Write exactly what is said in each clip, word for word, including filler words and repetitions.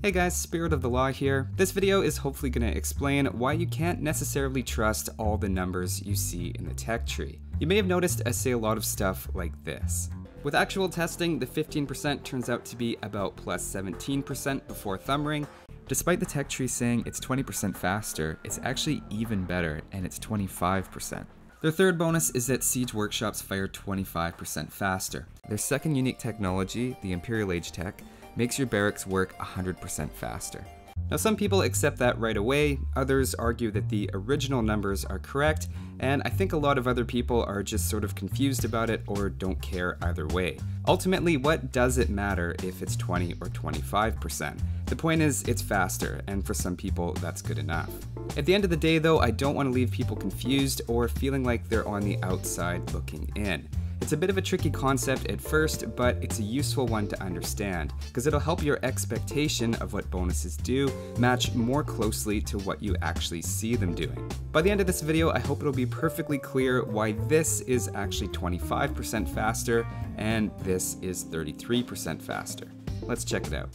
Hey guys, Spirit of the Law here. This video is hopefully going to explain why you can't necessarily trust all the numbers you see in the tech tree. You may have noticed I say a lot of stuff like this. With actual testing, the fifteen percent turns out to be about plus seventeen percent before thumb ring. Despite the tech tree saying it's twenty percent faster, it's actually even better, and it's twenty-five percent. Their third bonus is that Siege workshops fire twenty-five percent faster. Their second unique technology, the Imperial Age tech, makes your barracks work one hundred percent faster. Now some people accept that right away, others argue that the original numbers are correct, and I think a lot of other people are just sort of confused about it or don't care either way. Ultimately, what does it matter if it's twenty or twenty-five percent? The point is, it's faster, and for some people, that's good enough. At the end of the day though, I don't want to leave people confused or feeling like they're on the outside looking in. It's a bit of a tricky concept at first, but it's a useful one to understand, because it'll help your expectation of what bonuses do match more closely to what you actually see them doing. By the end of this video, I hope it'll be perfectly clear why this is actually twenty-five percent faster and this is thirty-three percent faster. Let's check it out.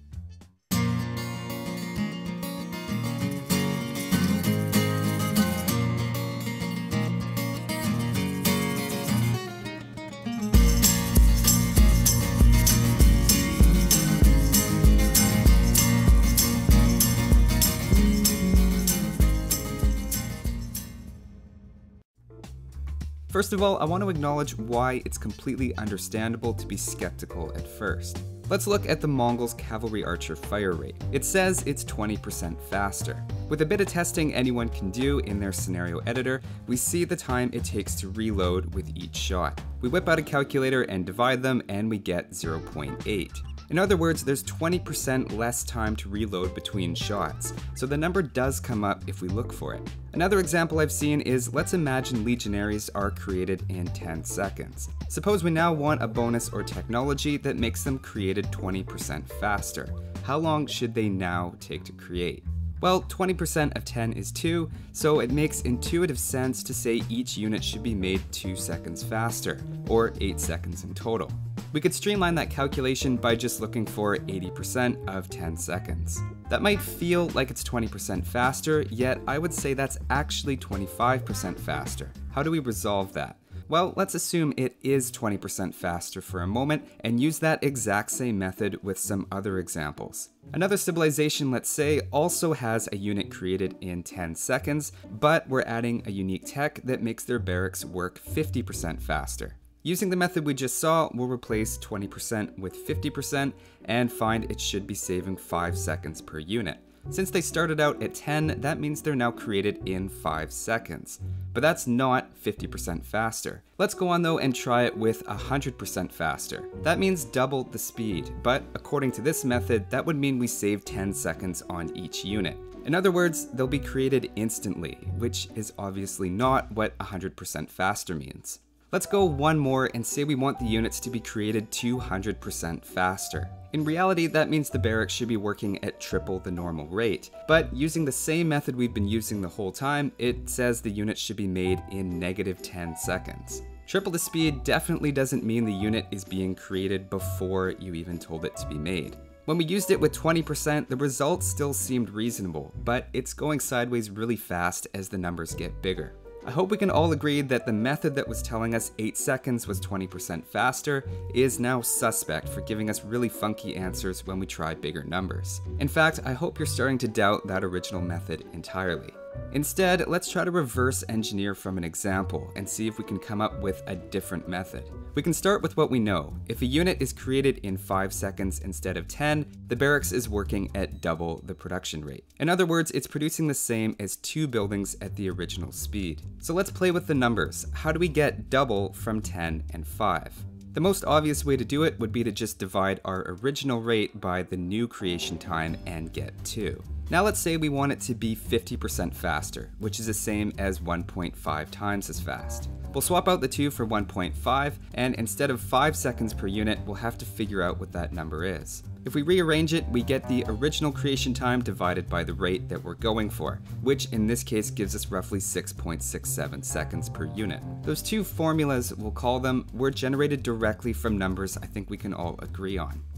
First of all, I want to acknowledge why it's completely understandable to be skeptical at first. Let's look at the Mongols' cavalry archer fire rate. It says it's twenty percent faster. With a bit of testing anyone can do in their scenario editor, we see the time it takes to reload with each shot. We whip out a calculator and divide them, and we get zero point eight. In other words, there's twenty percent less time to reload between shots, so the number does come up if we look for it. Another example I've seen is, let's imagine Legionaries are created in ten seconds. Suppose we now want a bonus or technology that makes them created twenty percent faster. How long should they now take to create? Well, twenty percent of ten is two, so it makes intuitive sense to say each unit should be made two seconds faster, or eight seconds in total. We could streamline that calculation by just looking for eighty percent of ten seconds. That might feel like it's twenty percent faster, yet I would say that's actually twenty-five percent faster. How do we resolve that? Well, let's assume it is twenty percent faster for a moment and use that exact same method with some other examples. Another civilization, let's say, also has a unit created in ten seconds, but we're adding a unique tech that makes their barracks work fifty percent faster. Using the method we just saw, we'll replace twenty percent with fifty percent and find it should be saving five seconds per unit. Since they started out at ten, that means they're now created in five seconds. But that's not fifty percent faster. Let's go on though and try it with one hundred percent faster. That means double the speed, but according to this method, that would mean we save ten seconds on each unit. In other words, they'll be created instantly, which is obviously not what one hundred percent faster means. Let's go one more and say we want the units to be created two hundred percent faster. In reality, that means the barracks should be working at triple the normal rate, but using the same method we've been using the whole time, it says the unit should be made in negative ten seconds. Triple the speed definitely doesn't mean the unit is being created before you even told it to be made. When we used it with twenty percent, the results still seemed reasonable, but it's going sideways really fast as the numbers get bigger. I hope we can all agree that the method that was telling us eight seconds was twenty percent faster is now suspect for giving us really funky answers when we try bigger numbers. In fact, I hope you're starting to doubt that original method entirely. Instead, let's try to reverse engineer from an example and see if we can come up with a different method. We can start with what we know. If a unit is created in five seconds instead of ten, the barracks is working at double the production rate. In other words, it's producing the same as two buildings at the original speed. So let's play with the numbers. How do we get double from ten and five? The most obvious way to do it would be to just divide our original rate by the new creation time and get two. Now let's say we want it to be fifty percent faster, which is the same as one point five times as fast. We'll swap out the two for one point five, and instead of five seconds per unit, we'll have to figure out what that number is. If we rearrange it, we get the original creation time divided by the rate that we're going for, which in this case gives us roughly six point six seven seconds per unit. Those two formulas, we'll call them, were generated directly from numbers I think we can all agree on.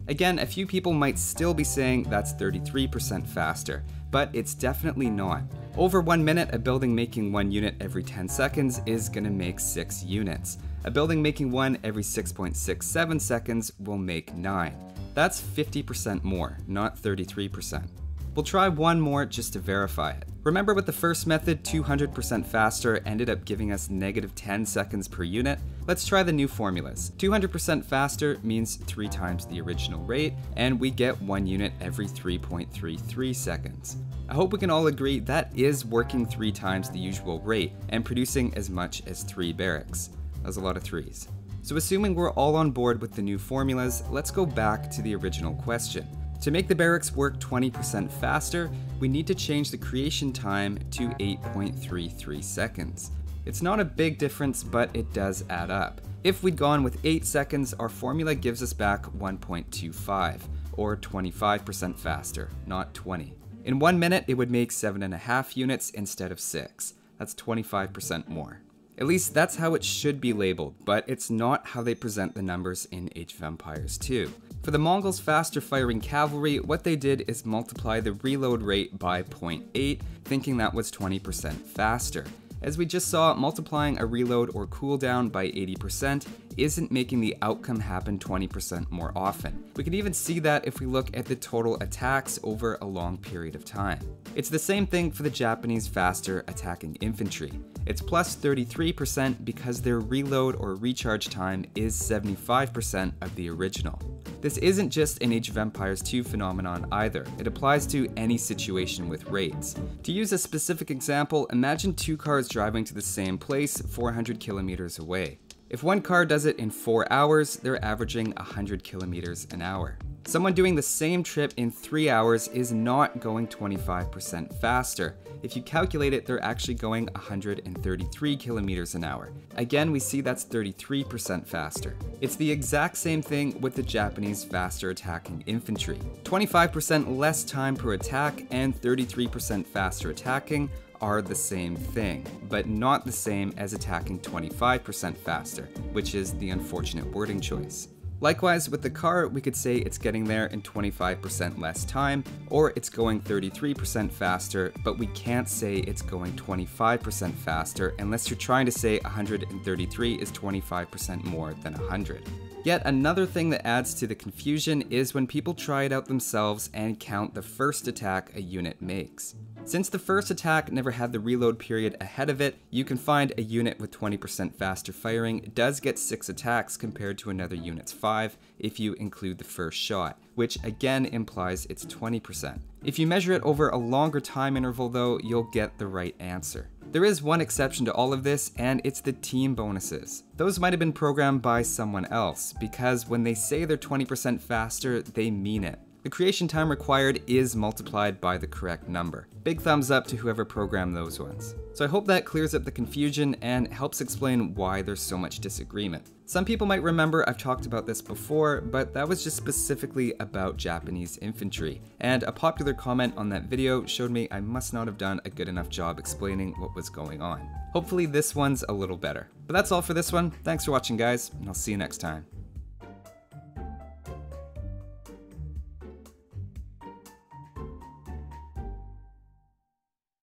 Again, a few people might still be saying that's thirty-three percent faster, but it's definitely not. Over one minute, a building making one unit every ten seconds is gonna make six units. A building making one every six point six seven seconds will make nine. That's fifty percent more, not thirty-three percent. We'll try one more just to verify it. Remember with the first method, two hundred percent faster ended up giving us negative ten seconds per unit? Let's try the new formulas. two hundred percent faster means three times the original rate, and we get one unit every three point three three seconds. I hope we can all agree that is working three times the usual rate and producing as much as three barracks. That's a lot of threes. So assuming we're all on board with the new formulas, let's go back to the original question. To make the barracks work twenty percent faster, we need to change the creation time to eight point three three seconds. It's not a big difference, but it does add up. If we'd gone with eight seconds, our formula gives us back one point two five, or twenty-five percent faster, not twenty. In one minute, it would make seven and a half units instead of six. That's twenty-five percent more. At least that's how it should be labeled, but it's not how they present the numbers in Age of Empires two. For the Mongols' faster firing cavalry, what they did is multiply the reload rate by zero point eight, thinking that was twenty percent faster. As we just saw, multiplying a reload or cooldown by eighty percent isn't making the outcome happen twenty percent more often. We can even see that if we look at the total attacks over a long period of time. It's the same thing for the Japanese faster attacking infantry. It's plus thirty-three percent because their reload or recharge time is seventy-five percent of the original. This isn't just an Age of Empires two phenomenon either, it applies to any situation with raids. To use a specific example, imagine two cars driving to the same place four hundred kilometers away. If one car does it in four hours, they're averaging one hundred kilometers an hour. Someone doing the same trip in three hours is not going twenty-five percent faster. If you calculate it, they're actually going one hundred thirty-three kilometers an hour. Again, we see that's thirty-three percent faster. It's the exact same thing with the Japanese faster attacking infantry. twenty-five percent less time per attack and thirty-three percent faster attacking are the same thing, but not the same as attacking twenty-five percent faster, which is the unfortunate wording choice. Likewise, with the car, we could say it's getting there in twenty-five percent less time, or it's going thirty-three percent faster, but we can't say it's going twenty-five percent faster unless you're trying to say one hundred thirty-three is twenty-five percent more than one hundred. Yet another thing that adds to the confusion is when people try it out themselves and count the first attack a unit makes. Since the first attack never had the reload period ahead of it, you can find a unit with twenty percent faster firing does get six attacks compared to another unit's five if you include the first shot, which again implies it's twenty percent. If you measure it over a longer time interval though, you'll get the right answer. There is one exception to all of this, and it's the team bonuses. Those might have been programmed by someone else, because when they say they're twenty percent faster, they mean it. The creation time required is multiplied by the correct number. Big thumbs up to whoever programmed those ones. So I hope that clears up the confusion and helps explain why there's so much disagreement. Some people might remember I've talked about this before, but that was just specifically about Japanese infantry, and a popular comment on that video showed me I must not have done a good enough job explaining what was going on. Hopefully this one's a little better. But that's all for this one. Thanks for watching guys, and I'll see you next time.